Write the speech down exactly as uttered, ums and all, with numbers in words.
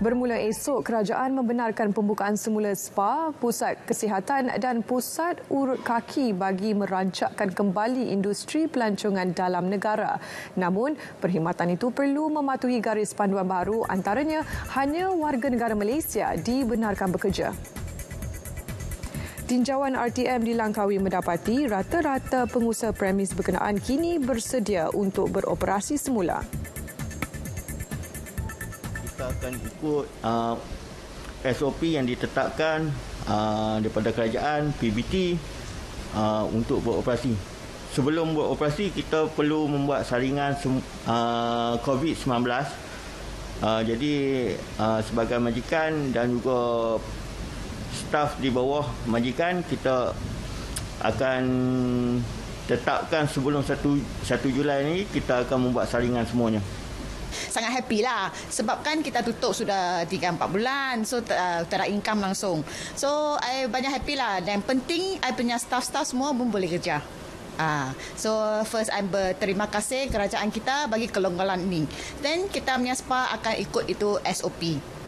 Bermula esok, kerajaan membenarkan pembukaan semula spa, pusat kesihatan dan pusat urut kaki bagi merancakkan kembali industri pelancongan dalam negara. Namun, perkhidmatan itu perlu mematuhi garis panduan baru, antaranya hanya warga negara Malaysia dibenarkan bekerja. Tinjauan R T M di Langkawi mendapati rata-rata pengusaha premis berkenaan kini bersedia untuk beroperasi semula. Kita akan ikut uh, S O P yang ditetapkan uh, daripada kerajaan P B T uh, untuk beroperasi. Sebelum beroperasi, kita perlu membuat saringan uh, COVID sembilan belas. Uh, jadi uh, sebagai majikan dan juga staf di bawah majikan, kita akan tetapkan sebelum satu Julai ini kita akan membuat saringan semuanya. Sangat happy lah sebab kan kita tutup sudah tiga empat bulan, so uh, tak ada income langsung. So I banyak happy lah, dan penting I punya staff-staff semua pun boleh kerja. Ah, so first I berterima kasih kerajaan kita bagi kelonggaran ini. Then kita punya spa akan ikut itu S O P.